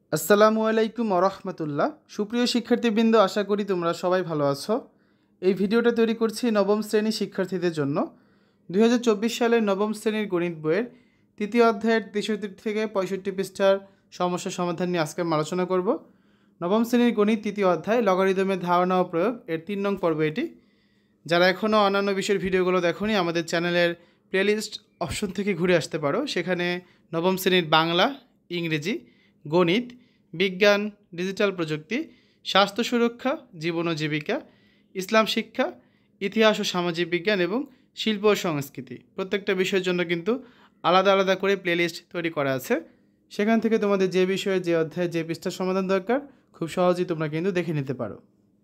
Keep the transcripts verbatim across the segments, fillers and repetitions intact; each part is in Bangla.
আসসালামু আলাইকুম ওরহমতুল্লাহ। সুপ্রিয় শিক্ষার্থীবৃন্দ, আশা করি তোমরা সবাই ভালো আছো। এই ভিডিওটা তৈরি করছি নবম শ্রেণীর শিক্ষার্থীদের জন্য। দুই হাজার চব্বিশ সালের নবম শ্রেণীর গণিত বইয়ের তৃতীয় অধ্যায়ের তেষট্টি থেকে পঁয়ষট্টি পৃষ্ঠার সমস্যা সমাধান নিয়ে আজকে আমরা আলোচনা করব। নবম শ্রেণীর গণিত তৃতীয় অধ্যায় লগারিদমের ধারণা ও প্রয়োগ এর তিন নং পর্ব এটি। যারা এখনও অন্যান্য বিষয়ের ভিডিওগুলো দেখোনি, আমাদের চ্যানেলের প্লেলিস্ট অপশন থেকে ঘুরে আসতে পারো। সেখানে নবম শ্রেণীর বাংলা, ইংরেজি, গণিত, বিজ্ঞান, ডিজিটাল প্রযুক্তি, স্বাস্থ্য সুরক্ষা, জীবন ও জীবিকা, ইসলাম শিক্ষা, ইতিহাস ও সামাজিক বিজ্ঞান এবং শিল্প ও সংস্কৃতি, প্রত্যেকটা বিষয়ের জন্য কিন্তু আলাদা আলাদা করে প্লেলিস্ট তৈরি করা আছে। সেখান থেকে তোমাদের যে বিষয়ে, যে অধ্যায়ে যে পৃষ্ঠার সমাধান দরকার, খুব সহজেই তোমরা কিন্তু দেখে নিতে পারো।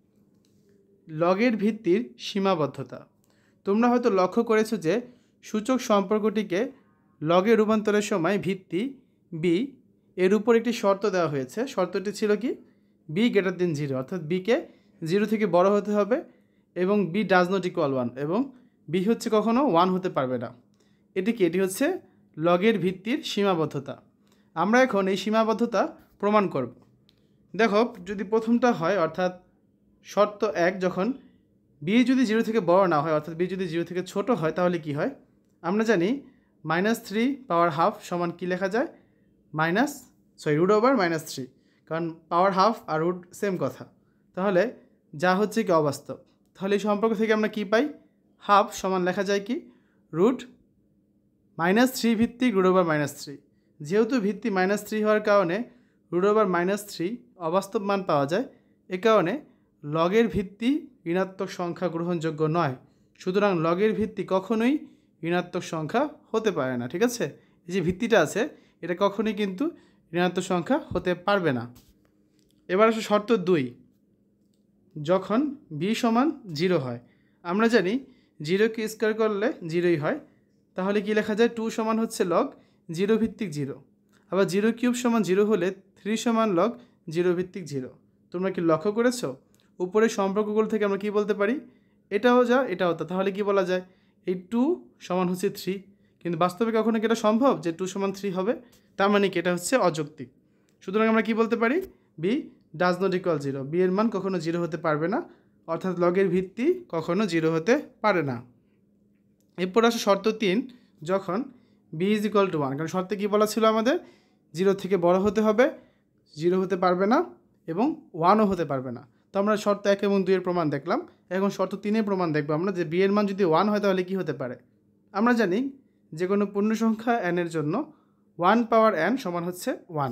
লগের ভিত্তির সীমাবদ্ধতা। তোমরা হয়তো লক্ষ্য করেছো যে সূচক সম্পর্কটিকে লগে রূপান্তরের সময় ভিত্তি বি এর উপর একটি শর্ত দেওয়া হয়েছে। শর্তটি ছিল কি? বি গ্রেটার দেন জিরো, অর্থাৎ বিকে জিরো থেকে বড় হতে হবে এবং B does not equal one, এবং বি হচ্ছে কখনো ওয়ান হতে পারবে না। এটি কি? এটি হচ্ছে লগের ভিত্তির সীমাবদ্ধতা। আমরা এখন এই সীমাবদ্ধতা প্রমাণ করব। দেখো, যদি প্রথমটা হয়, অর্থাৎ শর্ত এক, যখন বি যদি জিরো থেকে বড় না হয়, অর্থাৎ বি যদি জিরো থেকে ছোট হয়, তাহলে কি হয়? আমরা জানি মাইনাস থ্রি পাওয়ার হাফ সমান কী লেখা যায়? Minus sorry root over minus three, কারণ পাওয়ার হাফ আর রুট সেম কথা। তাহলে যা হচ্ছে কি অবাস্তব। তাহলে এই সম্পর্ক থেকে আমরা কি পাই? হাফ সমান লেখা যায় কি? রুট মাইনাস থ্রি ভিত্তিক রুট ওভার মাইনাস থ্রি। যেহেতু ভিত্তি মাইনাস থ্রি হওয়ার কারণে রুট ওভার মাইনাস থ্রি অবাস্তব মান পাওয়া যায়। এ কারণে লগের ভিত্তি ঋণাত্মক সংখ্যা গ্রহণযোগ্য নয়। সুতরাং লগের ভিত্তি কখনোই ঋণাত্মক সংখ্যা হতে পারে না। ঠিক আছে, এই যে ভিত্তিটা আছে, এটা কখনোই কিন্তু ঋণাত্মক সংখ্যা হতে পারবে না। এবার আসো শর্ত দুই, যখন বি সমান জিরো হয়। আমরা জানি জিরোকে স্কোয়ার করলে জিরোই হয়। তাহলে কি লেখা যায়? টু সমান হচ্ছে লগ জিরো ভিত্তিক জিরো। আবার জিরো কিউব সমান জিরো হলে থ্রি সমান লগ জিরো ভিত্তিক জিরো। তোমরা কি লক্ষ্য করেছো? উপরের সম্পর্কগুলো থেকে আমরা কি বলতে পারি? এটাও যা এটাও তা। তাহলে কি বলা যায়? এই টু সমান হচ্ছে থ্রি, কিন্তু বাস্তবে কখনো কি এটা সম্ভব যে টু সমান থ্রি হবে? তার মানে কি এটা হচ্ছে অযৌক্তিক। সুতরাং আমরা কি বলতে পারি? B does not equal zero. B এর মান কখনো জিরো হতে পারবে না, অর্থাৎ লগের ভিত্তি কখনো জিরো হতে পারে না। এরপর আসে শর্ত তিন, যখন B is equal to one. কারণ শর্তে কী বলা ছিল আমাদের? জিরো থেকে বড় হতে হবে, জিরো হতে পারবে না এবং ওয়ানও হতে পারবে না। তো আমরা শর্ত এক এবং দুইয়ের প্রমাণ দেখলাম। এখন শর্ত তিনের প্রমাণ দেখবো আমরা, যে বি এর মান যদি ওয়ান হয় তাহলে কি হতে পারে। আমরা জানি যে কোনো পূর্ণ সংখ্যা এন এর জন্য ওয়ান পাওয়ার এন সমান হচ্ছে ওয়ান।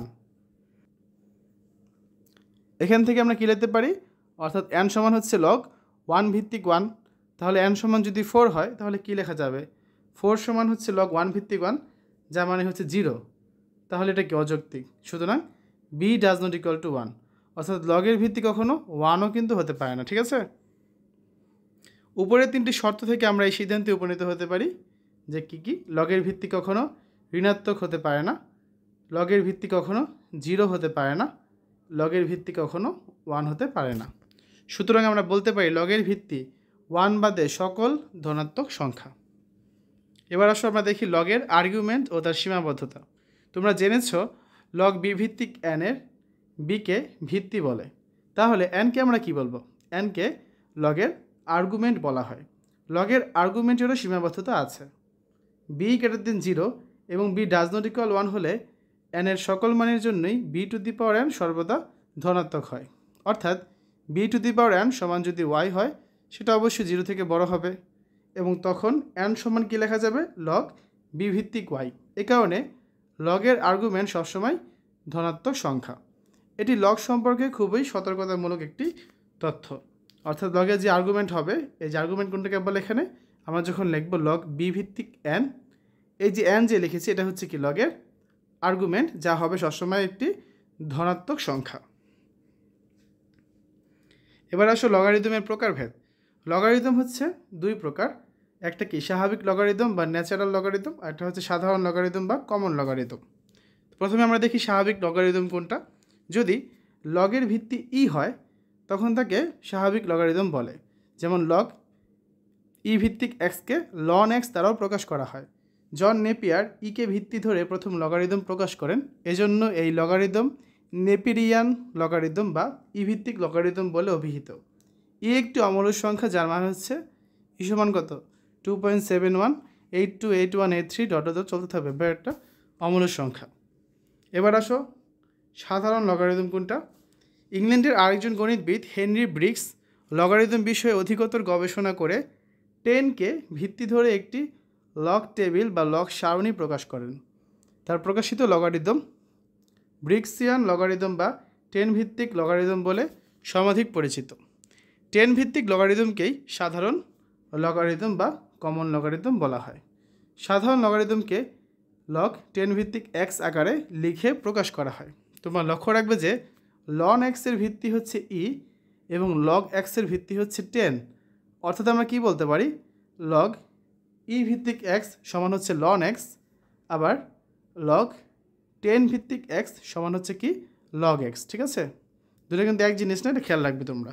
এখান থেকে আমরা কী লিখতে পারি? অর্থাৎ এন সমান হচ্ছে লগ ওয়ান ভিত্তিক ওয়ান। তাহলে এন সমান যদি ফোর হয় তাহলে কী লেখা যাবে? ফোর সমান হচ্ছে লগ ওয়ান ভিত্তিক ওয়ান, যা মানে হচ্ছে জিরো। তাহলে এটা কি অযৌক্তিক। সুতরাং B does not equal to one, অর্থাৎ লগের ভিত্তি কখনো ওয়ানও কিন্তু হতে পারে না। ঠিক আছে, উপরের তিনটি শর্ত থেকে আমরা এই সিদ্ধান্তে উপনীত হতে পারি যে কী কী? লগের ভিত্তি কখনো ঋণাত্মক হতে পারে না, লগের ভিত্তি কখনো জিরো হতে পারে না, লগের ভিত্তি কখনো ওয়ান হতে পারে না। সুতরাং আমরা বলতে পারি লগের ভিত্তি ওয়ান বাদে সকল ধনাত্মক সংখ্যা। এবার আসো আমরা দেখি লগের আর্গুমেন্ট ও তার সীমাবদ্ধতা। তোমরা জেনেছ লগ বি ভিত্তিক এন এর বিকে ভিত্তি বলে। তাহলে এনকে আমরা কি বলবো? এনকে লগের আর্গুমেন্ট বলা হয়। লগের আর্গুমেন্টেরও সীমাবদ্ধতা আছে। বি গ্রেটার দেন জিরো এবং B does not equal one হলে এন এর সকল মানের জন্যই B to the power N সর্বদা ধনাত্মক হয়। অর্থাৎ B to the power N সমান যদি ওয়াই হয়, সেটা অবশ্যই জিরো থেকে বড় হবে, এবং তখন এন সমান কী লেখা যাবে? লগ বি ভিত্তিক ওয়াই। এ কারণে লগের আর্গুমেন্ট সবসময় ধনাত্মক সংখ্যা। এটি লগ সম্পর্কে খুবই সতর্কতামূলক একটি তথ্য। অর্থাৎ লগের যে আর্গুমেন্ট হবে, এই যে আর্গুমেন্ট কোনটাকে বলে এখানে আমরা যখন লিখব লগ বি ভিত্তিক এন, এই যে এন যে লিখেছি এটা হচ্ছে কি? লগের আর্গুমেন্ট, যা হবে সবসময় একটি ধনাত্মক সংখ্যা। এবার আসো লগারিদমের প্রকারভেদ। লগারিদম হচ্ছে দুই প্রকার, একটা কি স্বাভাবিক লগারিদম বা ন্যাচারাল লগারিদম, আর একটা হচ্ছে সাধারণ লগারিদম বা কমন লগারিদম। প্রথমে আমরা দেখি স্বাভাবিক লগারিদম কোনটা। যদি লগের ভিত্তি ই হয় তখন তাকে স্বাভাবিক লগারিদম বলে। যেমন লগ ই ভিত্তিক এক্সকে লন এক্স দ্বারাও প্রকাশ করা হয়। জন নেপিয়ার ইকে ভিত্তি ধরে প্রথম লগারিদম প্রকাশ করেন, এজন্য এই লগারিদম নেপিরিয়ান লগারিদম বা ই ভিত্তিক লগারিদম বলে অভিহিত। ই একটি অমূল্য সংখ্যা যার মান হচ্ছে ই সমান কত two point seven one eight two eight one eight three dot dot চলতে থাকবে বা একটা অমূল্য সংখ্যা। এবার আসো সাধারণ লগারিদম কোনটা। ইংল্যান্ডের আরেকজন গণিতবিদ হেনরি ব্রিক্স লগারিদম বিষয়ে অধিকতর গবেষণা করে টেনকে ভিত্তি ধরে একটি লগ টেবিল বা লগ সারণী প্রকাশ করেন। তার প্রকাশিত লগারিদম ব্রিক্সিয়ান লগারিদম বা টেন ভিত্তিক লগারিদম বলে সমাধিক পরিচিত। টেন ভিত্তিক লগারিদমকেই সাধারণ লগারিদম বা কমন লগারিদম বলা হয়। সাধারণ লগারিদমকে লগ টেন ভিত্তিক এক্স আকারে লিখে প্রকাশ করা হয়। তোমরা লক্ষ্য রাখবে যে লন এক্সের ভিত্তি হচ্ছে ই এবং লগ এক্সের ভিত্তি হচ্ছে টেন। অর্থাৎ আমরা কি বলতে পারি, লগ ই ভিত্তিক এক্স সমান হচ্ছে লন এক্স, আবার লগ টেন ভিত্তিক এক্স সমান হচ্ছে কি লগ এক্স। ঠিক আছে, দুটো কিন্তু এক জিনিস না, এটা খেয়াল রাখবে তোমরা।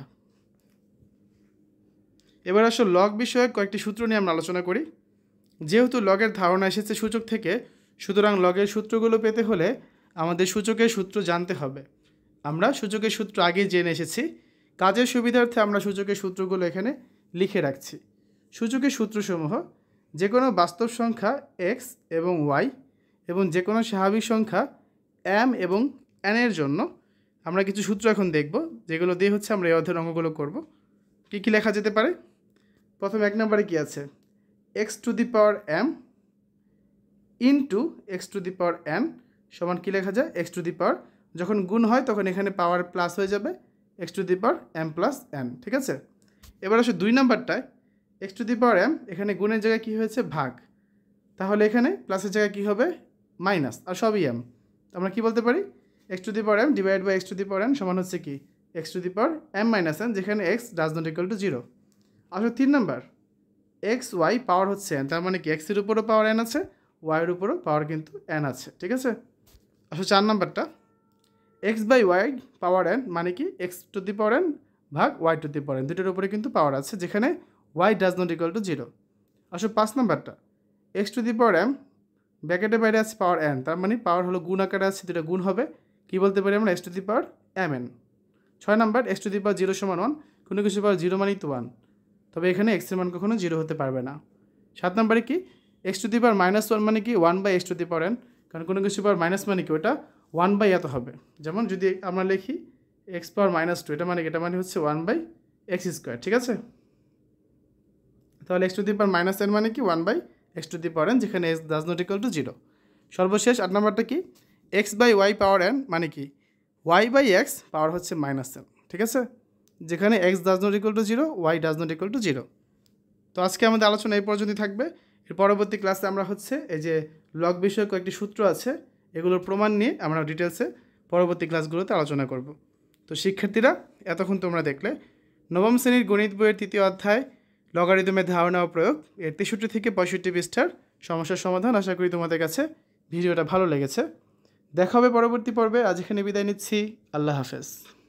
এবার আসলে লগ বিষয়ক কয়েকটি সূত্র নিয়ে আমরা আলোচনা করি। যেহেতু লগের ধারণা এসেছে সূচক থেকে, সুতরাং লগের সূত্রগুলো পেতে হলে আমাদের সূচকের সূত্র জানতে হবে। আমরা সূচকের সূত্র আগেই জেনে এসেছি, কাজের সুবিধার্থে আমরা সূচকের সূত্রগুলো এখানে লিখে রাখছি। সূচকের সূত্রসমূহ যে কোনো বাস্তব সংখ্যা এক্স এবং ওয়াই এবং যে কোনো স্বাভাবিক সংখ্যা এম এবং এন এর জন্য আমরা কিছু সূত্র এখন দেখব, যেগুলো দিয়ে হচ্ছে আমরা এই অধ্যায়ের অঙ্কগুলো করব। কী কী লেখা যেতে পারে? প্রথম এক নম্বরে কী আছে, x to the power m into x to the power N সমান কী লেখা যায়, এক্স টু দি পাওয়ার, যখন গুণ হয় তখন এখানে পাওয়ার প্লাস হয়ে যাবে x to the power m plus n. ঠিক আছে, এবার আসলে দুই নাম্বারটায় x to the power m, এখানে গুণের জায়গায় কী হয়েছে ভাগ, তাহলে এখানে প্লাসের জায়গায় কী হবে মাইনাস, আর সবই এম। আমরা কী বলতে পারি, x to the power m divide by x to the power N সমান হচ্ছে কি x to the power m minus n, যেখানে x does not equal to zero. আসলে তিন নাম্বার এক্স ওয়াই পাওয়ার হচ্ছে এন, তার মানে কি এক্সের উপরও পাওয়ার এন আছে, ওয়াইয়ের উপরও পাওয়ার কিন্তু এন আছে। ঠিক আছে, আসলে চার নাম্বারটা x by y power n মানে কি x to the power n ভাগ y to the power n, দুটোর উপরে কিন্তু পাওয়ার আছে, যেখানে y does not equal to zero. আসলে পাঁচ নাম্বারটা x to the power m ব্র্যাকেটের বাইরে আছে পাওয়ার এন, তার মানে পাওয়ার হলো গুণ আকারে আছে, দুটো গুণ হবে, কী বলতে পারি আমরা x to the power m n. ছয় number x to the power zero সমান ওয়ান, কোনো কিছু পাওয়ার জিরো মানেই তো ওয়ান, তবে এখানে এক্সের মান কখনো জিরো হতে পারবে না। সাত নাম্বারে কি x to the power minus one মানে কি one by x to the power n, কারণ কোনো কিছু পাওয়ার মাইনাস মানে কি ওটা ওয়ান বাই এত হবে। যেমন যদি আমরা লিখি এক্স পাওয়ার মাইনাস টু, এটা মানে এটা মানে হচ্ছে ওয়ান বাই এক্স স্কোয়ার। ঠিক আছে, তাহলে x to the power minus n মানে কি one by x to the power n, যেখানে x does not equal to zero. সর্বশেষ আট নাম্বারটা কি x by y power n মানে কি ওয়াই বাই এক্স পাওয়ার হচ্ছে মাইনাস এন। ঠিক আছে, যেখানে x does not equal to zero, y does not equal to zero. তো আজকে আমাদের আলোচনা এই পর্যন্তই থাকবে। এর পরবর্তী ক্লাসে আমরা হচ্ছে এই যে লগ বিষয়ক কয়েকটি সূত্র আছে, এগুলোর প্রমাণ নিয়ে আমরা ডিটেলসে পরবর্তী ক্লাসগুলোতে আলোচনা করব। তো শিক্ষার্থীরা, এতক্ষণ তোমরা দেখলে নবম শ্রেণীর গণিত বইয়ের তৃতীয় অধ্যায় লগারিদমের ধারণা ও প্রয়োগ এর তেষট্টি থেকে পঁয়ষট্টি পৃষ্ঠার সমস্যার সমাধান। আশা করি তোমাদের কাছে ভিডিওটা ভালো লেগেছে। দেখা হবে পরবর্তী পর্বে। আজ এখানে বিদায় নিচ্ছি। আল্লাহ হাফেজ।